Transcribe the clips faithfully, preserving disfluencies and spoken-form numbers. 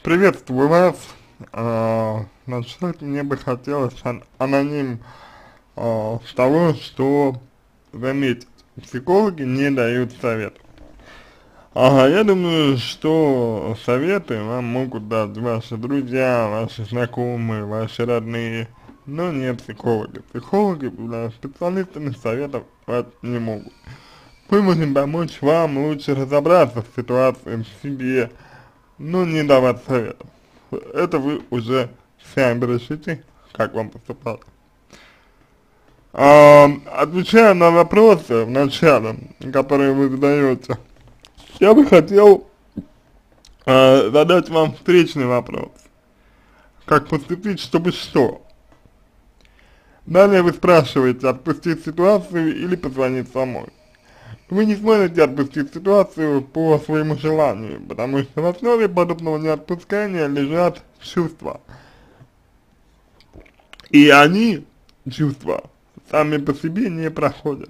Приветствую вас. А, Начать мне бы хотелось ан- аноним а, с того, что заметить, психологи не дают советов. Ага, я думаю, что советы вам могут дать ваши друзья, ваши знакомые, ваши родные, но не психологи. Психологи, да, специалистами советов давать не могут. Мы можем помочь вам лучше разобраться в ситуации, в себе, но не давать советов. Это вы уже сами решите, как вам поступать. А, отвечая на вопросы в начале, которые вы задаете, я бы хотел а, задать вам встречный вопрос. Как поступить, чтобы что? Далее вы спрашиваете, отпустить ситуацию или позвонить самой. Вы не сможете отпустить ситуацию по своему желанию, потому что в основе подобного неотпускания лежат чувства. И они, чувства, сами по себе не проходят.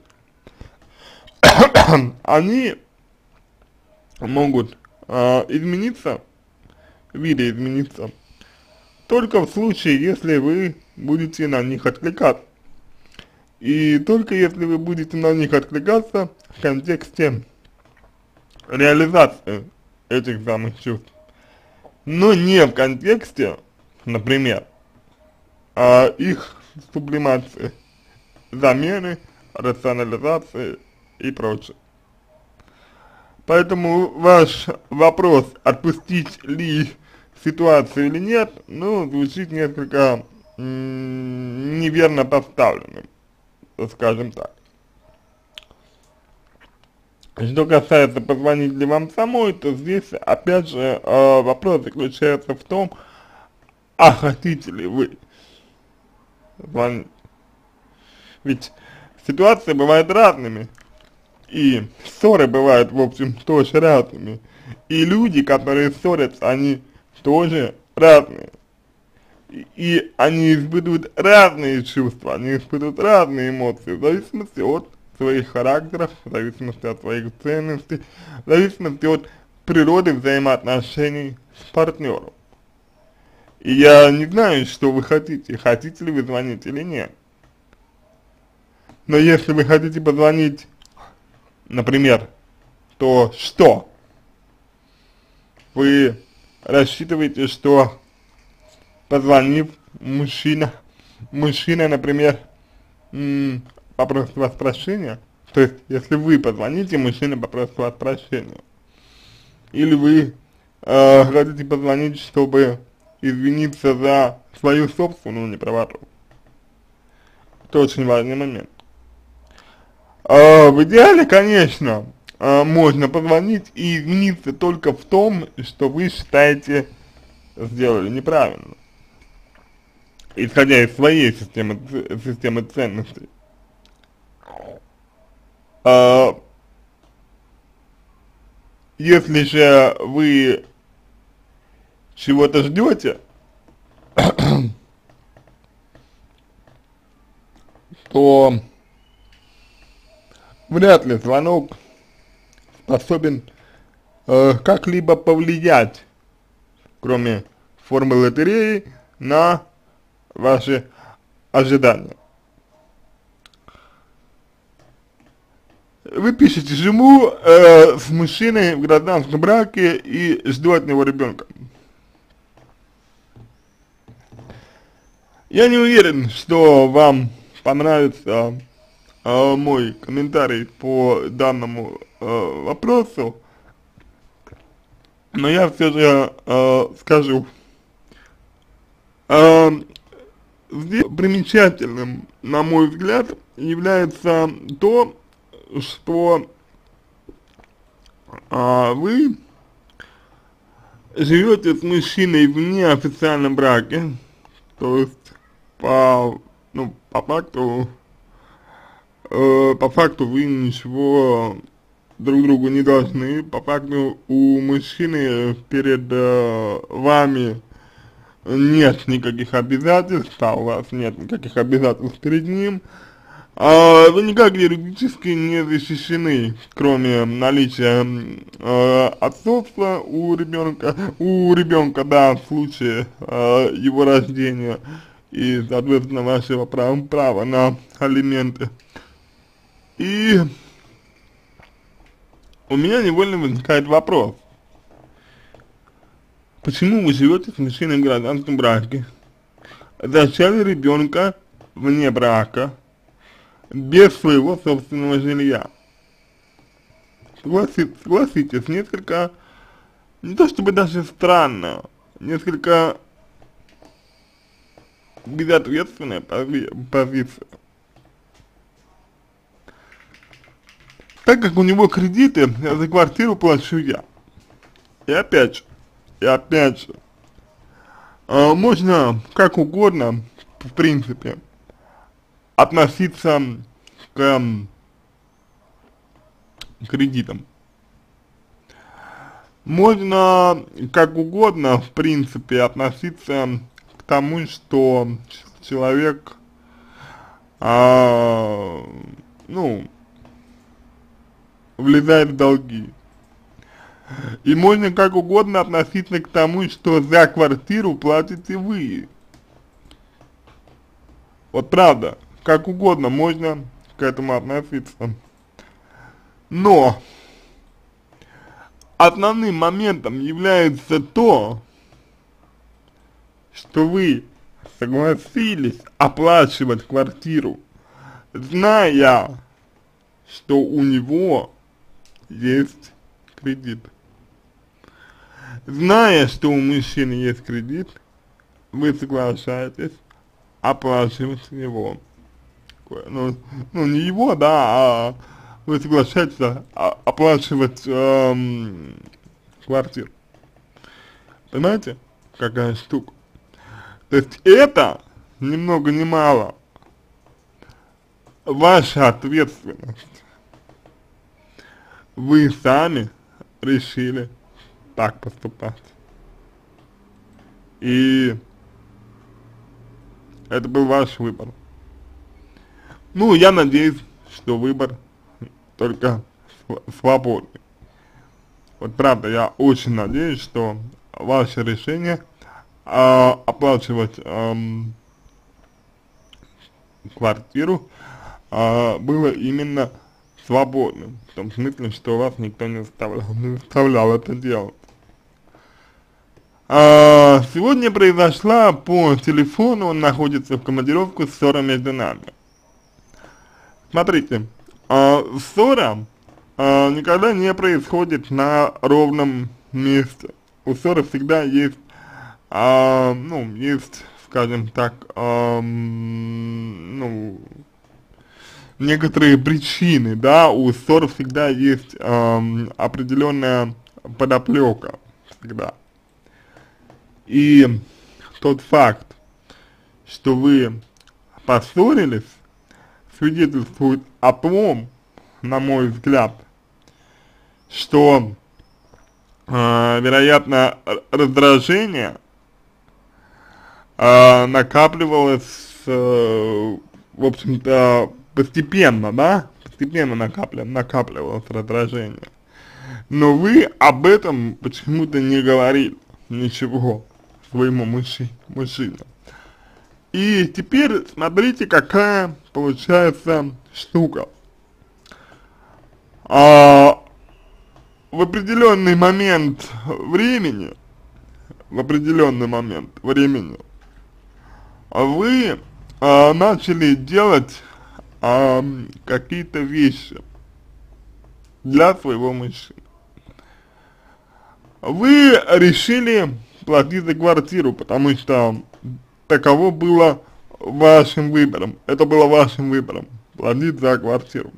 Они могут э, измениться, видоизмениться, только в случае, если вы будете на них откликаться. И только если вы будете на них откликаться в контексте реализации этих самых чувств. Но не в контексте, например, а их сублимации, замены, рационализации и прочее. Поэтому ваш вопрос, отпустить ли ситуацию или нет, ну, звучит несколько неверно поставленным, скажем так. Что касается позвонить ли вам самой, то здесь, опять же, э, вопрос заключается в том, а хотите ли вы звонить. Ведь ситуации бывают разными, и ссоры бывают, в общем, тоже разными. И люди, которые ссорятся, они тоже разные. И, и они испытывают разные чувства, они испытывают разные эмоции, в зависимости от своих характеров, в зависимости от своих ценностей, в зависимости от природы взаимоотношений с партнером. И я не знаю, что вы хотите, хотите ли вы звонить или нет. Но если вы хотите позвонить, например, то что? Вы рассчитываете, что позвонив, мужчина, мужчина, например, м, попросит вас прощения, то есть, если вы позвоните, мужчина попросит вас прощения, или вы э, хотите позвонить, чтобы извиниться за свою собственную неправоту. Это очень важный момент. Э, в идеале, конечно, э, можно позвонить и извиниться только в том, что вы считаете сделали неправильно, исходя из своей системы, системы ценностей. Э, если же вы чего-то ждете, то вряд ли звонок способен э, как-либо повлиять, кроме формы лотереи, на ваши ожидания. Вы пишете жену э, с мужчиной в гражданском браке и жду от него ребенка. Я не уверен, что вам понравится э, мой комментарий по данному э, вопросу, но я все же э, скажу. Э, здесь примечательным, на мой взгляд, является то, что э, вы живете с мужчиной в неофициальном браке, то есть по, ну, по факту, э, по факту вы ничего друг другу не должны, по факту у мужчины перед э, вами нет никаких обязательств, а у вас нет никаких обязательств перед ним, А, вы никак юридически не защищены, кроме наличия э, отцовства у ребенка, у ребенка, да, в случае э, его рождения и, соответственно, вашего права, права на алименты. И у меня невольно возникает вопрос, почему вы живете с мужчиной в гражданском браке, зачали ребенка вне брака, без своего собственного жилья? Согласи, согласитесь, несколько, не то чтобы даже странно, несколько безответственная пози позиция. Так как у него кредиты, за квартиру плачу я. И опять же, и опять же, э, можно как угодно, в принципе, относиться к э, кредитам. Можно как угодно, в принципе, относиться к тому, что человек, а, ну, влезает в долги. И можно как угодно относиться к тому, что за квартиру платите вы. Вот правда, как угодно можно к этому относиться. Но основным моментом является то, что вы согласились оплачивать квартиру, зная, что у него есть кредит. Зная, что у мужчины есть кредит, вы соглашаетесь оплачивать его. Ну, ну не его, да, а вы соглашаетесь оплачивать эм, квартиру. Понимаете, какая штука? То есть это, ни много ни мало, ваша ответственность. Вы сами решили так поступать. И это был ваш выбор. Ну, я надеюсь, что выбор только свободный. Вот правда, я очень надеюсь, что ваше решение э, оплачивать э, квартиру э, было именно свободным. В том смысле, что вас никто не заставлял, не заставлял это делать. А, сегодня произошла по телефону, он находится в командировку, ссора между нами. Смотрите, а, ссора а, никогда не происходит на ровном месте. У ссоры всегда есть, а, ну, есть, скажем так, а, ну, некоторые причины, да, у ссор всегда есть а, определенная подоплека, всегда. И тот факт, что вы поссорились, свидетельствует о том, на мой взгляд, что, э, вероятно, раздражение э, накапливалось, э, в общем-то, постепенно, да, постепенно накапля, накапливалось раздражение. Но вы об этом почему-то не говорили ничего своему мужчине. мужчине. И теперь смотрите, какая получается штука. А, в определенный момент времени, в определенный момент времени, вы а, начали делать а, какие-то вещи для своего мужчины. Вы решили платить за квартиру, потому что таково было вашим выбором. Это было вашим выбором, платить за квартиру.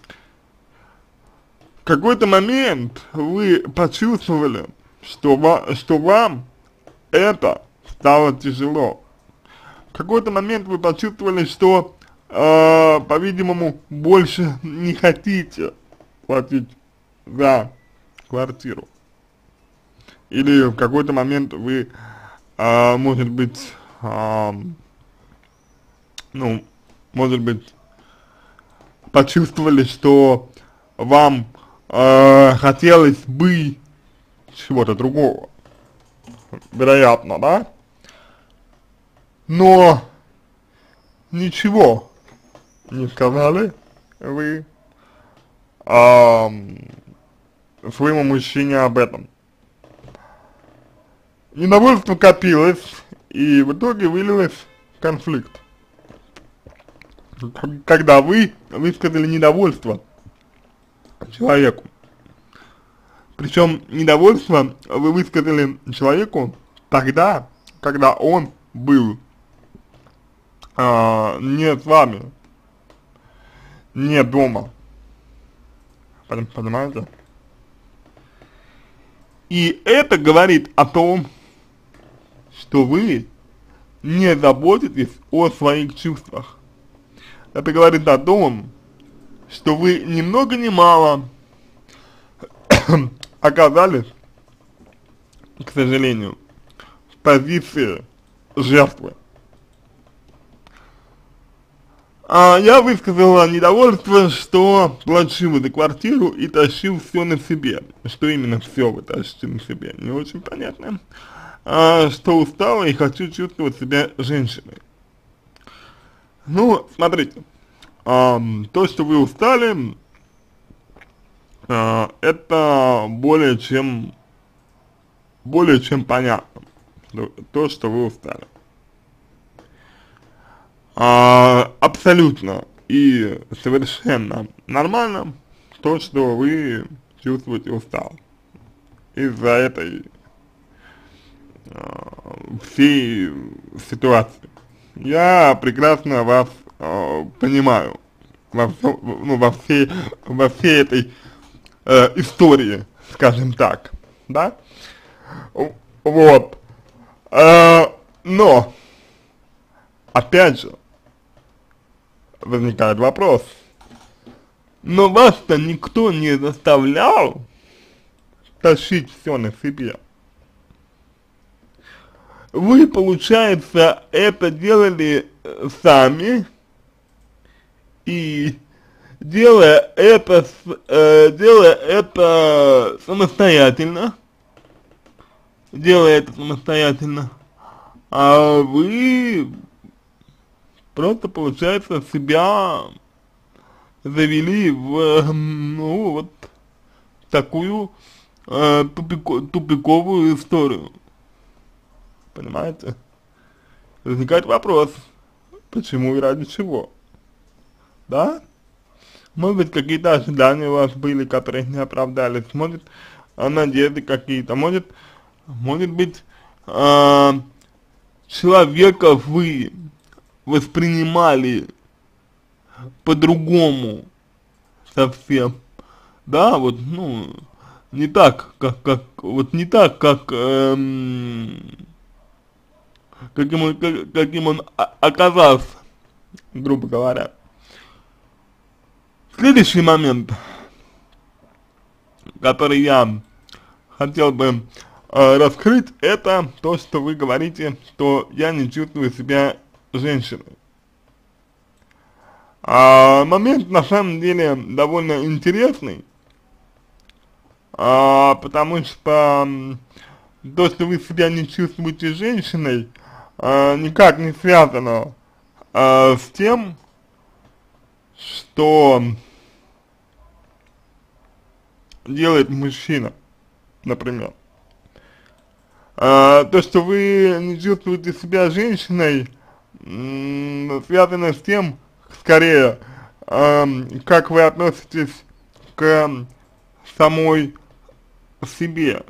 В какой-то момент вы почувствовали, что, ва что вам это стало тяжело. В какой-то момент вы почувствовали, что, э, по-видимому, больше не хотите платить за квартиру. Или в какой-то момент вы, э, может быть, э, ну, может быть, почувствовали, что вам э, хотелось бы чего-то другого, вероятно, да? Но ничего не сказали вы а, своему мужчине об этом. Недовольство копилось, и в итоге вылилось в конфликт. Когда вы высказали недовольство человеку. Причем недовольство вы высказали человеку тогда, когда он был а, не с вами, не дома. Понимаете? И это говорит о том, что вы не заботитесь о своих чувствах. Это говорит о том, что вы ни много ни мало оказались, к сожалению, в позиции жертвы. А я высказала недовольство, что плачу за квартиру и тащил все на себе. Что именно все вы тащите на себе, не очень понятно. А, что устала и хочу чувствовать себя женщиной. Ну, смотрите, а, то, что вы устали, а, это более чем, более чем понятно, то, что вы устали. А, абсолютно и совершенно нормально то, что вы чувствуете устал из-за этой а, всей ситуации. Я прекрасно вас а, понимаю во, всё, ну, во, всей, во всей этой э, истории, скажем так, да? Вот. А, но, опять же, возникает вопрос, но вас-то никто не заставлял тащить все на себе. Вы, получается, это делали сами, и делая это, э, делая это самостоятельно, делая это самостоятельно, а вы просто, получается, себя завели в, ну, вот такую э, тупико, тупиковую историю. Понимаете? Возникает вопрос, почему и ради чего? Да? Может быть, какие-то ожидания у вас были, которые не оправдались, может, надежды какие-то, может, может быть, э, человека вы воспринимали по-другому совсем, да, вот, ну, не так, как, как, вот не так, как, эм, каким он, как, каким он оказался, грубо говоря. Следующий момент, который я хотел бы э, раскрыть, это то, что вы говорите, что я не чувствую себя женщиной. А, момент на самом деле довольно интересный, а, потому что то, что вы себя не чувствуете женщиной, а, никак не связано а, с тем, что делает мужчина, например. А, то, что вы не чувствуете себя женщиной, связано с тем, скорее, э, как вы относитесь к самой себе.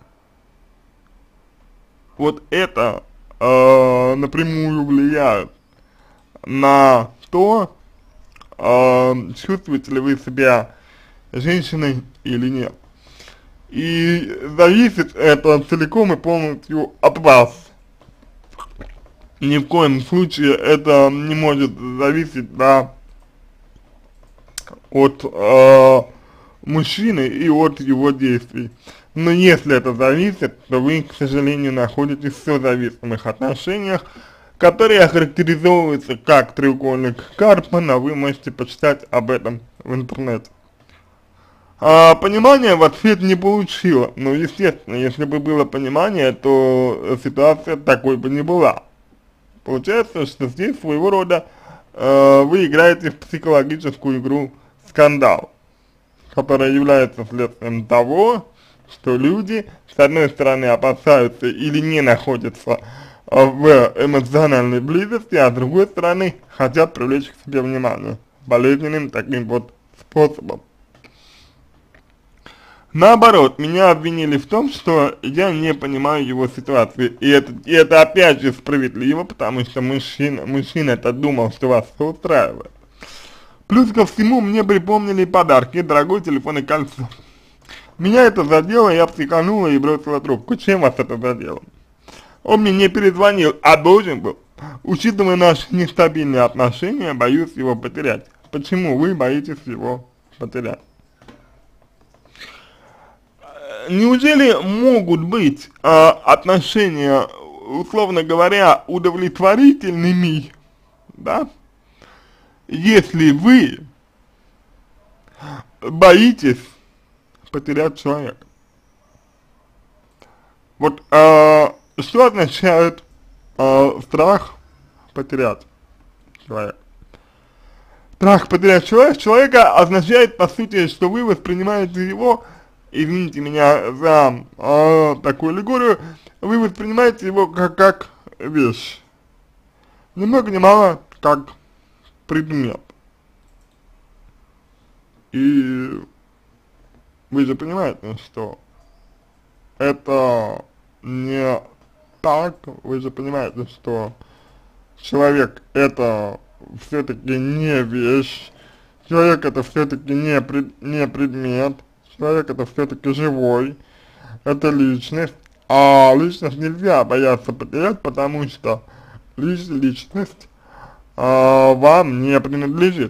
Вот это э, напрямую влияет на то, э, чувствуете ли вы себя женщиной или нет. И зависит это целиком и полностью от вас. Ни в коем случае это не может зависеть, да, от э, мужчины и от его действий. Но если это зависит, то вы, к сожалению, находитесь в созависимых отношениях, который охарактеризовывается как треугольник Карпмана. Вы можете почитать об этом в интернете. А, понимания в ответ не получила. Ну, естественно, если бы было понимание, то ситуация такой бы не была. Получается, что здесь своего рода э, вы играете в психологическую игру «Скандал», которая является следствием того, что люди, с одной стороны, опасаются или не находятся в эмоциональной близости, а с другой стороны, хотят привлечь к себе внимание болезненным таким вот способом. Наоборот, меня обвинили в том, что я не понимаю его ситуации, и это, и это опять же справедливо, потому что мужчина, мужчина-то думал, что вас все устраивает. Плюс ко всему, мне припомнили подарки, дорогой телефон и кольцо. Меня это задело, я психанула и бросила трубку. Чем вас это задело? Он мне не перезвонил, а должен был. Учитывая наши нестабильные отношения, боюсь его потерять. Почему вы боитесь его потерять? Неужели могут быть э, отношения, условно говоря, удовлетворительными, да, если вы боитесь потерять человека? Вот э, что означает э, страх потерять человека? Страх потерять человека, человека означает, по сути, что вы воспринимаете его, извините меня за э, такую аллегорию, вы воспринимаете его как, как вещь, ни много ни мало как предмет. И вы же понимаете, что это не так, вы же понимаете, что человек это все-таки не вещь, человек это все-таки не, пред, не предмет, человек это все-таки живой, это личность, а личность нельзя бояться потерять, потому что лич, личность а, вам не принадлежит.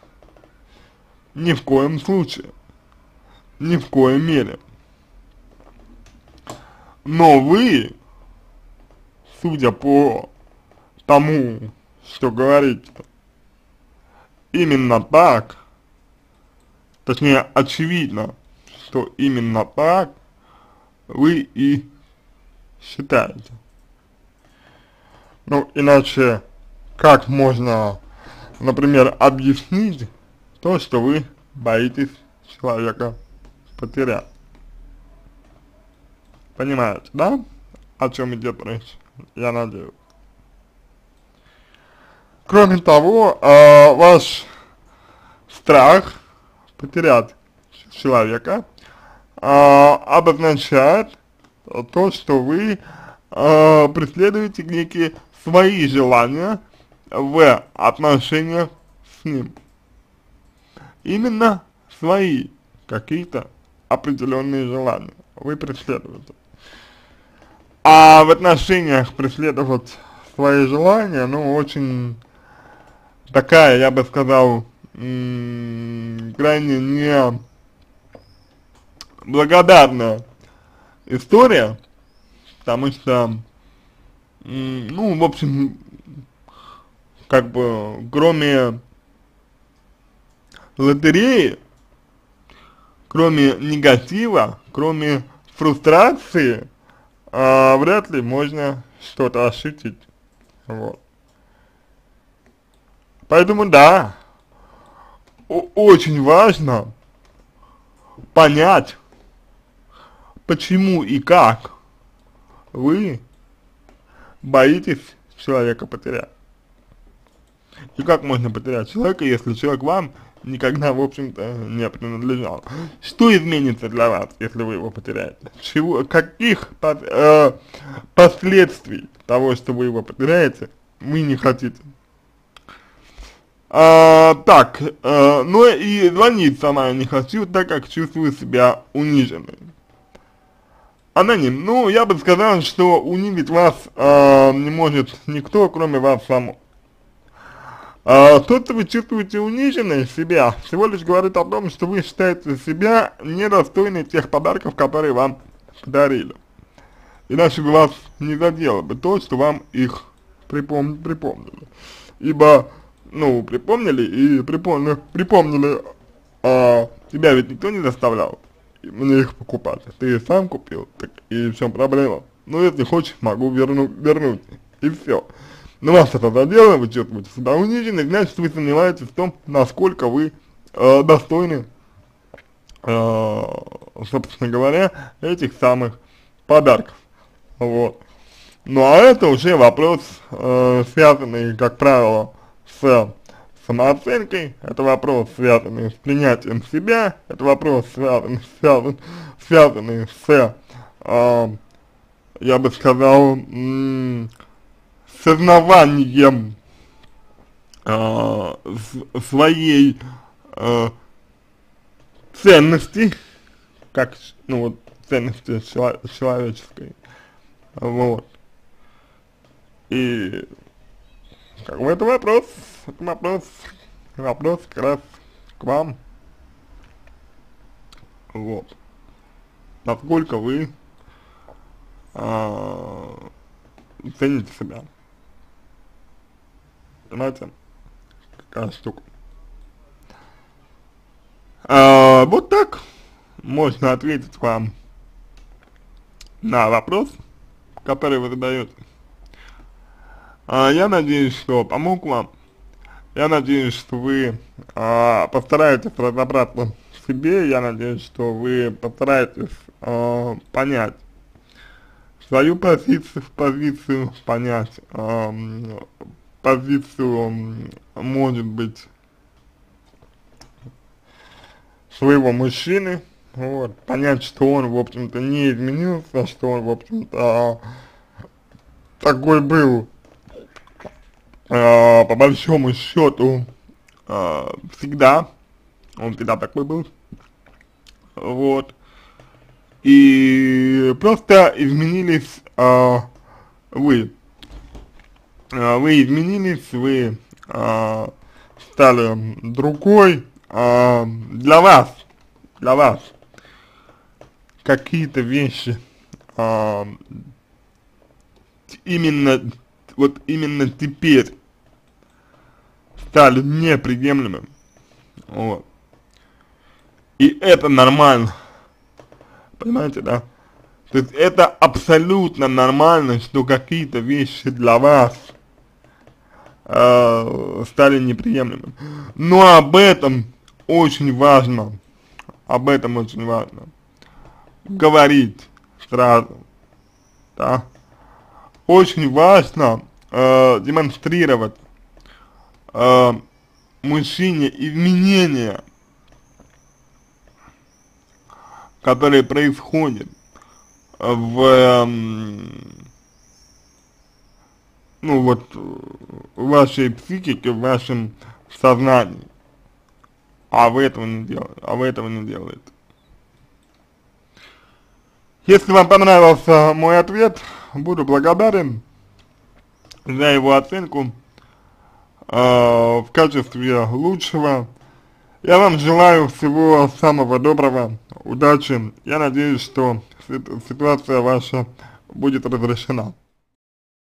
Ни в коем случае, ни в коем мере. Но вы, судя по тому, что говорите, именно так, точнее очевидно, что именно так вы и считаете. Ну, иначе как можно, например, объяснить то, что вы боитесь человека потерять? Понимаете, да, о чем идет речь? Я надеюсь. Кроме того, э, ваш страх потерять человека э, обозначает то, что вы э, преследуете некие свои желания в отношениях с ним. Именно свои какие-то определенные желания вы преследуете. А в отношениях преследовать свои желания, ну, очень такая, я бы сказал, крайне не благодарная история, потому что, ну, в общем, как бы, кроме лотереи, кроме негатива, кроме фрустрации, а, вряд ли можно что-то ощутить, вот. Поэтому да, очень важно понять, почему и как вы боитесь человека потерять. И как можно потерять человека, если человек вам никогда, в общем-то, не принадлежал? Что изменится для вас, если вы его потеряете? Чего, каких э, последствий того, что вы его потеряете, вы не хотите? А, так, э, ну и звонить сама я не хочу, так как чувствую себя униженной. Аноним, ну я бы сказал, что унизить вас э, не может никто, кроме вас самого. А, то, что вы чувствуете униженной себя, всего лишь говорит о том, что вы считаете себя недостойной тех подарков, которые вам подарили. Иначе бы вас не задело бы то, что вам их припом припомнили. Ибо, ну, припомнили и припомнили, припомнили, а тебя ведь никто не заставлял мне их покупать. Ты сам купил, так и в чем проблема? Ну, если хочешь, могу верну, вернуть, и все. Но вас это задело, вы чувствуете себя унижены, значит, вы сомневаетесь в том, насколько вы э, достойны, э, собственно говоря, этих самых подарков. Вот. Ну, а это уже вопрос, э, связанный, как правило, с самооценкой, это вопрос, связанный с принятием себя, это вопрос, связанный, связан, связанный с, э, я бы сказал, м сознаванием э, своей э, ценности, как, ну вот, ценности чело человеческой, вот, и, как бы, это вопрос, это вопрос, вопрос как раз к вам, вот, насколько вы э, цените себя. Понимаете, какая штука. А, вот так можно ответить вам на вопрос, который вы задаете. А, я надеюсь, что помог вам. Я надеюсь, что вы а, постараетесь разобраться в себе. Я надеюсь, что вы постараетесь а, понять свою позицию, позицию понять, а, позицию, может быть, своего мужчины, вот, понять, что он, в общем-то, не изменился, что он, в общем-то, такой был, э, по большому счету, э, всегда, он всегда такой был, вот, и просто изменились э, вы. Вы изменились, вы а, стали другой, а, для вас, для вас какие-то вещи а, именно, вот именно теперь стали неприемлемыми, вот, и это нормально, понимаете, да? То есть это абсолютно нормально, что какие-то вещи для вас э, стали неприемлемыми. Но об этом очень важно, об этом очень важно говорить сразу, да. Очень важно э, демонстрировать э, мужчине изменения, которые происходят в, э, ну вот, в вашей психике, в вашем сознании, а вы этого не делаете, а вы этого не делаете. Если вам понравился мой ответ, буду благодарен за его оценку э, в качестве лучшего. Я вам желаю всего самого доброго, удачи. Я надеюсь, что ситуация ваша будет разрешена.